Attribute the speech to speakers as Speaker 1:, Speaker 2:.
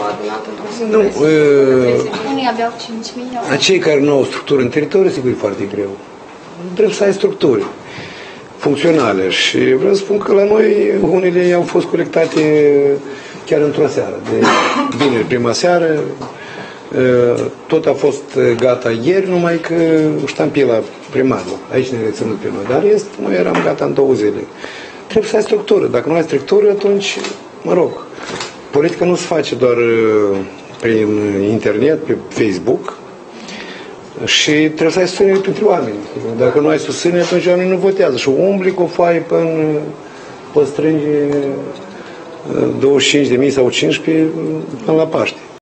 Speaker 1: adunat într-un singur
Speaker 2: Nu,
Speaker 1: unii aveau 5.000.
Speaker 2: cei care nu au structură în teritoriu, sigur, e foarte greu. Trebuie să ai structuri funcționale și vreau să spun că la noi unele au fost colectate chiar într-o seară. De vineri, prima seară, tot a fost gata ieri, numai că ștampila primarul, aici ne-a reținut pe noi, dar noi eram gata în 2 zile. Trebuie să ai structură. Dacă nu ai structură, atunci, mă rog, politica nu se face doar prin internet, pe Facebook, și trebuie să ai susținere pentru oameni. Dacă nu ai susținere, atunci oamenii nu votează. Și umbli cu o foaie până poți strânge 25.000 sau 15.000 până la Paște.